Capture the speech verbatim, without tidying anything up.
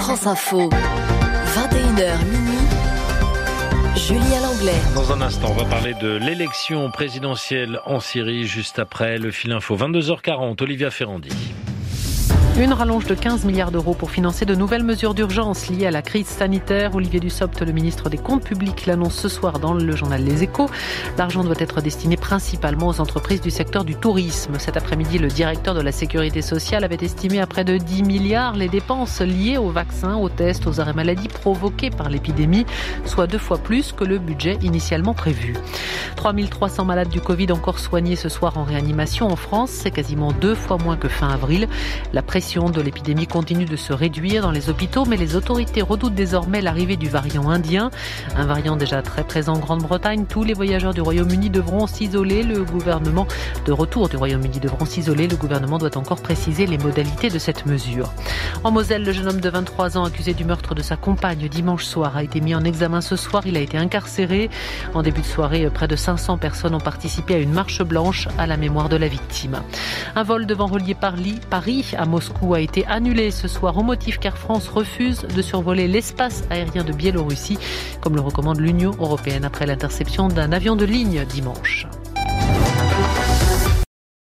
France Info, vingt et une heures minuit, Julien Langlais. Dans un instant, on va parler de l'élection présidentielle en Syrie, juste après le fil info. vingt-deux heures quarante, Olivia Ferrandi. Une rallonge de quinze milliards d'euros pour financer de nouvelles mesures d'urgence liées à la crise sanitaire. Olivier Dussopt, le ministre des Comptes publics, l'annonce ce soir dans le journal Les Échos. L'argent doit être destiné principalement aux entreprises du secteur du tourisme. Cet après-midi, le directeur de la Sécurité sociale avait estimé à près de dix milliards les dépenses liées aux vaccins, aux tests, aux arrêts maladie provoqués par l'épidémie, soit deux fois plus que le budget initialement prévu. trois mille trois cents malades du Covid encore soignés ce soir en réanimation en France. C'est quasiment deux fois moins que fin avril. La pression de l'épidémie continue de se réduire dans les hôpitaux, mais les autorités redoutent désormais l'arrivée du variant indien. Un variant déjà très présent en Grande-Bretagne. Tous les voyageurs du Royaume-Uni devront s'isoler. Le gouvernement de retour du Royaume-Uni devront s'isoler. Le gouvernement doit encore préciser les modalités de cette mesure. En Moselle, le jeune homme de vingt-trois ans accusé du meurtre de sa compagne dimanche soir a été mis en examen ce soir. Il a été incarcéré. En début de soirée, près de cinq cents personnes ont participé à une marche blanche à la mémoire de la victime. Un vol devant relier Paris, Paris à Moscou a été annulé ce soir au motif qu'Air France refuse de survoler l'espace aérien de Biélorussie, comme le recommande l'Union européenne après l'interception d'un avion de ligne dimanche.